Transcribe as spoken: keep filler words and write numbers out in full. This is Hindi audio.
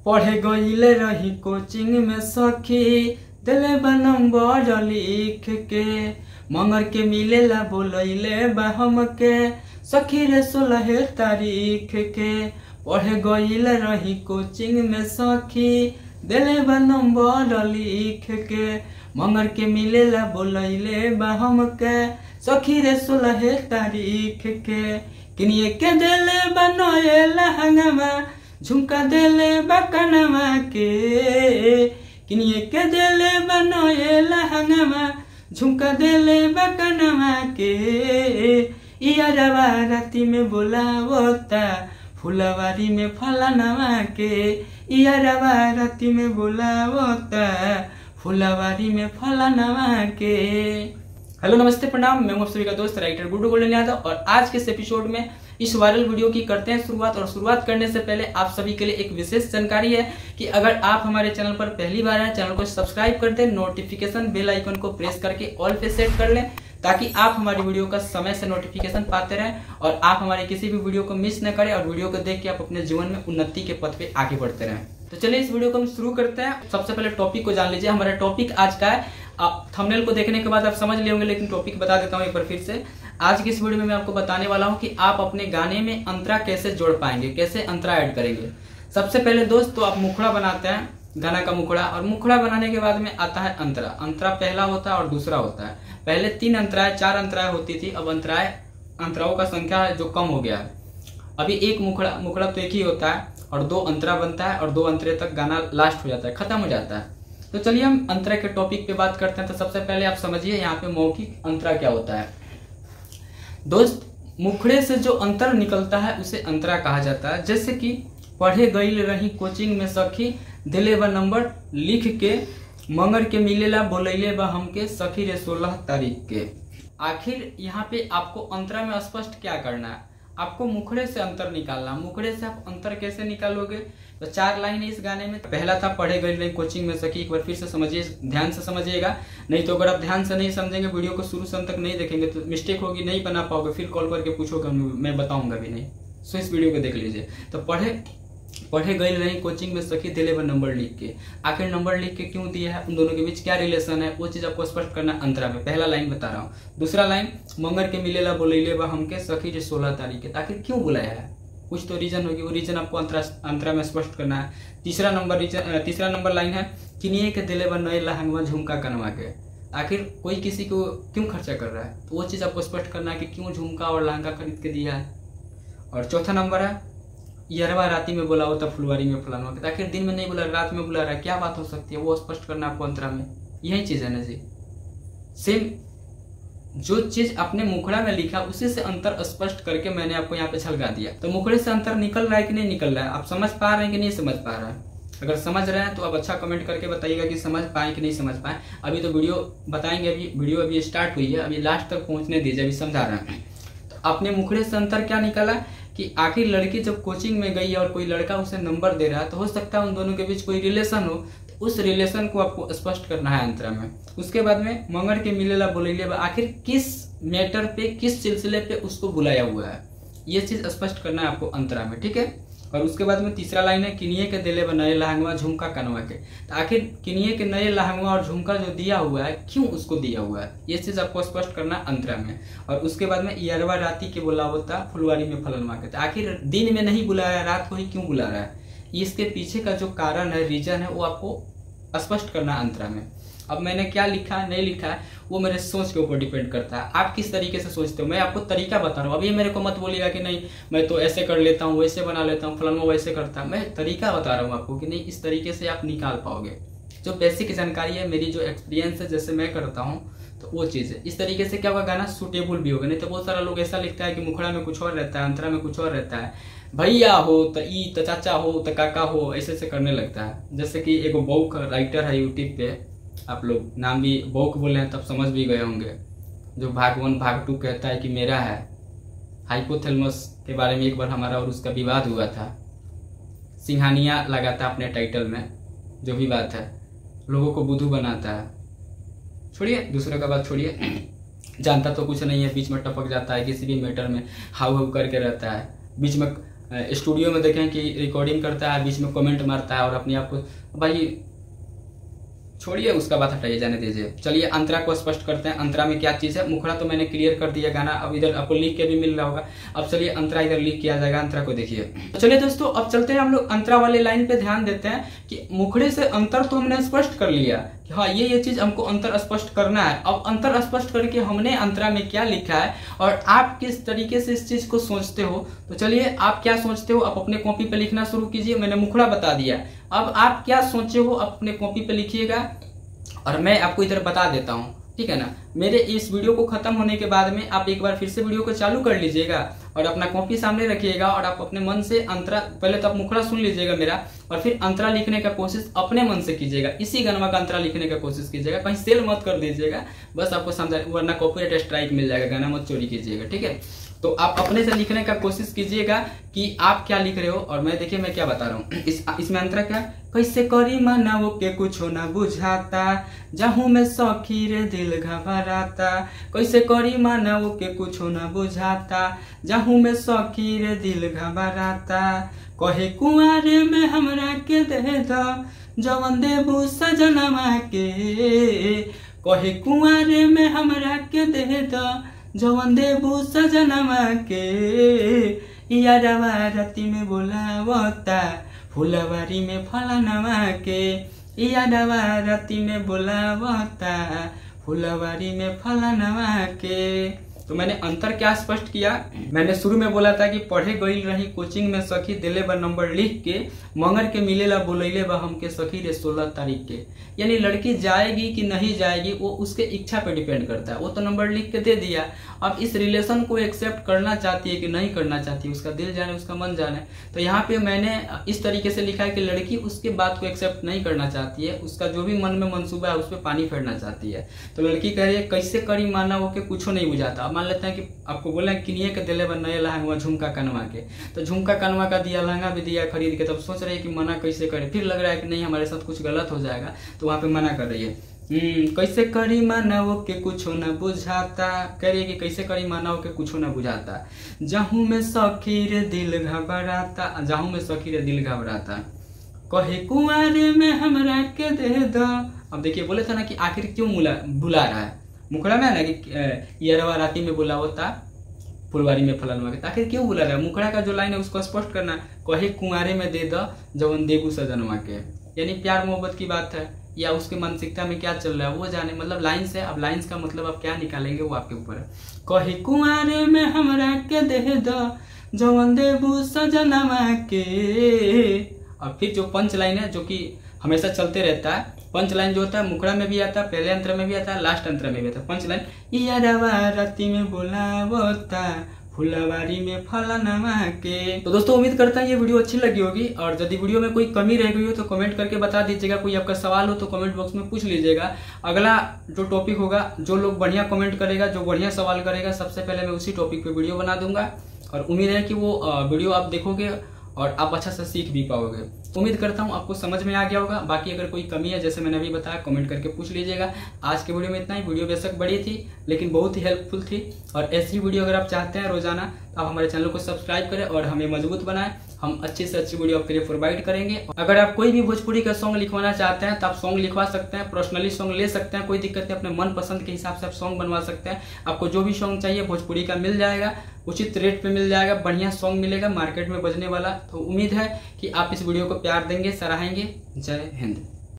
पढ़े गईले रही कोचिंग में सखी दिले बा नंबर लिख के मंगर के मिलेला बोलैले बा हमके सखी रे सोलह तारीख के पढ़े गईले रही कोचिंग में सखी दिले बा नंबर लिख के मंगर के मिलेला बोलैले बा हमके सखी रे सोलह तारीख के किनिए के दिले बा नए लहंगा झुमका दिले बा कनमा के किनिए के दिले बा नए लहंगा झुमका दिले बा कनमा के इयारवा राती में बोलावता फुलवारी में फलानवा के इयारवा राती में बोलावता फुलवारी में फलानवा के। हेलो नमस्ते प्रणाम, मैं हूं आप सभी का दोस्त राइटर गुड्डू गोल्डन यादव और आज के इस एपिसोड में इस वायरल वीडियो की करते हैं शुरुआत। और शुरुआत करने से पहले आप सभी के लिए एक विशेष जानकारी है कि अगर आप हमारे चैनल पर पहली बार हैं, चैनल को सब्सक्राइब कर दें, नोटिफिकेशन बेल आइकन को प्रेस करके ऑल पे सेट कर लें ताकि आप हमारी वीडियो का समय से नोटिफिकेशन पाते रहें और आप हमारी किसी भी वीडियो को मिस न करें और वीडियो को देख के आप अपने जीवन में उन्नति के पथ पे आगे बढ़ते रहें। तो चलिए इस वीडियो को हम शुरू करते हैं। सबसे पहले टॉपिक को जान लीजिए। हमारा टॉपिक आज का है, आप थंबनेल को देखने के बाद आप समझ लिए होंगे, लेकिन टॉपिक बता देता हूँ एक बार फिर से। आज की इस वीडियो में मैं आपको बताने वाला हूँ कि आप अपने गाने में अंतरा कैसे जोड़ पाएंगे, कैसे अंतरा ऐड करेंगे। सबसे पहले दोस्त तो आप मुखड़ा बनाते हैं, गाना का मुखड़ा, और मुखड़ा बनाने के बाद में आता है अंतरा। अंतरा पहला होता है और दूसरा होता है। पहले तीन अंतराएं चार अंतराएं होती थी, अब अंतराएं अंतराओं का संख्या है जो कम हो गया है। अभी एक मुखड़ा मुखड़ा तो एक ही होता है और दो अंतरा बनता है और दो अंतरे तक गाना लास्ट हो जाता है, खत्म हो जाता है। तो चलिए हम अंतरा के टॉपिक पे बात करते हैं। तो सबसे पहले आप समझिए यहाँ पे मौखिक अंतरा क्या होता है। दोस्त, मुखड़े से जो अंतर निकलता है उसे अंतरा कहा जाता है। जैसे कि पढ़े गईल रही कोचिंग में सखी दिले बा नंबर लिख के मंगर के मिलेला बोलैले बा हमके सखी रे सोलह तारीख के। आखिर यहाँ पे आपको अंतरा में स्पष्ट क्या करना है, आपको मुखड़े से अंतर निकालना। मुखड़े से आप अंतर कैसे निकालोगे? तो चार लाइन है इस गाने में। पहला था पढ़े गई रही कोचिंग में सखी। एक बार फिर से समझिए, ध्यान से समझिएगा, नहीं तो अगर आप ध्यान से नहीं समझेंगे, वीडियो को शुरू से अंत तक नहीं देखेंगे तो मिस्टेक होगी, नहीं बना पाओगे, फिर कॉल करके पूछोगे, मैं बताऊंगा भी नहीं। सो इस वीडियो को देख लीजिए। तो पढ़े पढ़े गई रही कोचिंग में सखी दिले बा नंबर लिख के। आखिर नंबर लिख के क्यों दिया है, उन दोनों के बीच क्या रिलेशन है, वो चीज आपको स्पष्ट करना अंतरा में। पहला लाइन बता रहा हूँ। दूसरा लाइन मंगर के मिलेला बोलैले बा हमके सखी रे सोलह तारीख के। आखिर क्यों बुलाया है, कुछ तो रीजन होगी, वो रीजन आपको अंतरा अंतरा में स्पष्ट करना है। तीसरा नंबर रीजन तीसरा नंबर लाइन है किनिए के दिले बा नए लहंगवा झुमका कनवा के। आखिर कोई किसी को क्यों खर्चा कर रहा है, तो वो चीज आपको स्पष्ट करना है कि क्यों झुमका और लहंगा खरीद के दिया है। और चौथा नंबर है यारवा राती में बुला होता फुलवारी में फलाना के। आखिर दिन में नहीं बुला, रात में बुला रहा है, क्या बात हो सकती है, वो स्पष्ट करना आपको अंतरा में। यही चीज है ना जी। सेम जो चीज आपने मुखड़ा में लिखा उसी से अंतर स्पष्ट करके मैंने आपको यहाँ पे छलका दिया। तो मुखड़े से अंतर निकल रहा है कि नहीं निकल रहा है, आप समझ पा रहे हैं कि नहीं समझ पा रहे हैं? अगर समझ रहे हैं तो आप अच्छा कमेंट करके बताइएगा कि समझ पाए कि नहीं समझ पाए। अभी तो वीडियो बताएंगे, अभी वीडियो अभी स्टार्ट हुई है, अभी लास्ट तक पहुंचने दीजिए, अभी समझा रहे हैं। तो आपने मुखड़े से अंतर क्या निकाला कि आखिर लड़की जब कोचिंग में गई और कोई लड़का उसे नंबर दे रहा है तो हो सकता है उन दोनों के बीच कोई रिलेशन हो, तो उस रिलेशन को आपको स्पष्ट करना है अंतरा में। उसके बाद में मंगर के मिलेला बोलैले बा, आखिर किस मैटर पे, किस सिलसिले पे उसको बुलाया हुआ है, ये चीज स्पष्ट करना है आपको अंतरा में, ठीक है। और उसके बाद में तीसरा लाइन है किनिए के दिले बा नए लहंगवा झुमका कनवा के। तो आखिर किनिए के नए लहंगवा और झुमका जो दिया हुआ है, क्यों उसको दिया हुआ है, ये चीज आपको स्पष्ट करना अंतरा में। और उसके बाद में यारवा राती के बुलावता फुलवारी में फलनवा के। तो आखिर दिन में नहीं बुलाया, रात को ही क्यों बुला रहा है, इसके पीछे का जो कारण है, रीजन है, वो आपको स्पष्ट करना अंतरा में। अब मैंने क्या लिखा है नहीं लिखा है वो मेरे सोच के ऊपर डिपेंड करता है, आप किस तरीके से सोचते हो। मैं आपको तरीका बता रहा हूँ, अभी मेरे को मत बोलिएगा कि नहीं मैं तो ऐसे कर लेता हूँ, वैसे बना लेता हूँ, फलाना वैसे करता है। मैं तरीका बता रहा हूँ आपको कि नहीं इस तरीके से आप निकाल पाओगे। जो बेसिक जानकारी है, मेरी जो एक्सपीरियंस है, जैसे मैं करता हूँ, तो वो चीज़ है। इस तरीके से क्या होगा, गाना सूटेबल भी होगा। नहीं तो बहुत सारा लोग ऐसा लिखता है कि मुखड़ा में कुछ और रहता है, अंतरा में कुछ और रहता है, भैया हो तो ई तो चाचा हो तो काका हो, ऐसे ऐसे करने लगता है। जैसे कि एक बौक राइटर है यूट्यूब पे, आप लोग नाम भी बौक बोले हैं तब समझ भी गए होंगे, जो भाग वन भाग टू कहता है कि मेरा है। हाइपोथैलेमस के बारे में एक बार हमारा और उसका विवाद हुआ था, सिंघानिया लगाता अपने टाइटल में, जो भी बात है, लोगों को बुद्धू बनाता है। छोड़िए, दूसरे का बात छोड़िए, जानता तो कुछ नहीं है, बीच में टपक जाता है, किसी भी मैटर में हाउ हाउ करके रहता है, बीच में स्टूडियो में देखें कि रिकॉर्डिंग करता है, बीच में कमेंट मारता है और अपने आप को, भाई छोड़िए उसका बात, हटाइए, जाने दीजिए। चलिए अंतरा को स्पष्ट करते हैं, अंतरा में क्या चीज़ है। मुखड़ा तो मैंने क्लियर कर दिया गाना, अब इधर आपको लिख के भी मिल रहा होगा। अब चलिए अंतरा इधर लिख किया जाएगा, अंतरा को देखिए। तो चलिए दोस्तों अब चलते हैं हम लोग अंतरा वाले लाइन पे ध्यान देते हैं कि मुखड़े से अंतर तो हमने स्पष्ट कर लिया कि हाँ ये ये चीज हमको अंतर स्पष्ट करना है। अब अंतर स्पष्ट करके हमने अंतरा में क्या लिखा है और आप किस तरीके से इस चीज को सोचते हो, तो चलिए आप क्या सोचते हो आप अपने कॉपी पे लिखना शुरू कीजिए। मैंने मुखड़ा बता दिया, अब आप क्या सोचे हो आप अपने कॉपी पे लिखिएगा और मैं आपको इधर बता देता हूँ, ठीक है ना। मेरे इस वीडियो को खत्म होने के बाद में आप एक बार फिर से वीडियो को चालू कर लीजिएगा और अपना कॉपी सामने रखिएगा और आप अपने मन से अंतरा, पहले तो आप मुखड़ा सुन लीजिएगा मेरा और फिर अंतरा लिखने का कोशिश अपने मन से कीजिएगा। इसी गनवा का अंतरा लिखने का कोशिश कीजिएगा, कहीं सेल मत कर दीजिएगा, बस आपको समझा, वरना कॉपीराइट स्ट्राइक मिल जाएगा, गाना मत चोरी कीजिएगा, ठीक है। तो आप अपने से लिखने का कोशिश कीजिएगा कि आप क्या लिख रहे हो और मैं देखिए मैं क्या बता रहा हूँ। इस इसमें अंतरा क्या, कैसे करी माना वो के कुछ ना बुझाता, जाहू में सखी रे दिल घबराता। कैसे करी माना वो के कुछ ना बुझाता, जाहू में सखी रे दिल घबराता। कहे कुआरे में हमरा के दे दो, जवन देबू सजनमा के। कहे कुआरे में हमरा के दे दो, जवन देबू सजनमा के। यारवा राती में बोलावता, फुलवारी में फलनवा के। यारवा राती में बोलावता, फुलवारी में फलनवा के। तो मैंने अंतर क्या स्पष्ट किया, मैंने शुरू में बोला था कि पढ़े गई रही कोचिंग में सखी, दिले बा नंबर लिख के, मंगर के मिलेला बोलैले बा हमके सखी रे सोलह तारीख के। यानी लड़की जाएगी कि नहीं जाएगी वो उसके इच्छा पे डिपेंड करता है, वो तो नंबर लिख के दे दिया। अब इस रिलेशन को एक्सेप्ट करना चाहती है कि नहीं करना चाहती है, उसका दिल जाने उसका मन जाने। तो यहाँ पे मैंने इस तरीके से लिखा है कि लड़की उसके बात को एक्सेप्ट नहीं करना चाहती है, उसका जो भी मन में मंसूबा है उस पर पानी फेरना चाहती है। तो लड़की कह रही है कैसे करी माना वो के कुछ नहीं बुझाता। मान लेते हैं कि आपको बोला किनिए के दिले बन नए लहंगा झुमका कनवा के, तो झुमका कनवा का दिया, लहंगा भी दिया खरीद के, तब सोच रहे हैं कि मना कैसे करे, फिर लग रहा है कि नहीं हमारे साथ कुछ गलत हो जाएगा, तो वहां पे मना कर रही है। हम्म कैसे करी माना वो के कुछ न बुझाता, कह रही है कि कैसे करी माना वो के कुछ न बुझाता। जाहू में सखी रे दिल घबराता, जाहू में सखी रे दिल घबराता। कहे कुआरे में हमरा के दे दो। अब देखिए बोले था ना कि आखिर क्यों बुला रहा है, मुखड़ा में है ना कि यारवा राती में बुला होता, फुलवारी में फलनवा के। आखिर क्यों बुला रहा है, मुखड़ा का जो लाइन है उसको स्पष्ट करना। कहे कुआरे में दे दो, जवन देबू सजनवा के। यानी प्यार मोहब्बत की बात है या उसके मानसिकता में क्या चल रहा है वो जाने, मतलब लाइन्स है। अब लाइन्स का मतलब आप क्या निकालेंगे वो आपके ऊपर है। कहे कुआरे में हमरा के दे दो, जवन देबू सजनवा के। अब फिर जो पंच लाइन है जो कि हमेशा चलते रहता है, पंच लाइन जो होता है मुखड़ा में भी आता है, पहले अंतर में भी आता है, लास्ट अंतर में भी आता है। पंच लाइन यारवा राती में बोलावता, फुलवारी में फलनवा के। तो दोस्तों उम्मीद करता है ये वीडियो अच्छी लगी होगी और यदि वीडियो में कोई कमी रह गई हो तो कमेंट करके बता दीजिएगा। कोई आपका सवाल हो तो कमेंट बॉक्स में पूछ लीजिएगा। अगला जो टॉपिक होगा, जो लोग बढ़िया कमेंट करेगा, जो बढ़िया सवाल करेगा, सबसे पहले मैं उसी टॉपिक पे वीडियो बना दूंगा और उम्मीद है कि वो वीडियो आप देखोगे और आप अच्छा से सीख भी पाओगे। उम्मीद करता हूँ आपको समझ में आ गया होगा। बाकी अगर कोई कमी है जैसे मैंने अभी बताया कमेंट करके पूछ लीजिएगा। आज के वीडियो में इतना ही। वीडियो बेशक बड़ी थी लेकिन बहुत ही हेल्पफुल थी और ऐसी वीडियो अगर आप चाहते हैं रोजाना तो आप हमारे चैनल को सब्सक्राइब करें और हमें मजबूत बनाएं। हम अच्छी से अच्छी वीडियो आपके लिए प्रोवाइड करेंगे। अगर आप कोई भी भोजपुरी का सॉन्ग लिखवाना चाहते हैं तो आप सॉन्ग लिखवा सकते हैं, पर्सनली सॉन्ग ले सकते हैं, कोई दिक्कत नहीं। अपने मन पसंद के हिसाब से आप सॉन्ग बनवा सकते हैं। आपको जो भी सॉन्ग चाहिए भोजपुरी का मिल जाएगा, उचित रेट पे मिल जाएगा, बढ़िया सॉन्ग मिलेगा मार्केट में बजने वाला। तो उम्मीद है कि आप इस वीडियो को प्यार देंगे, सराहेंगे। जय हिंद।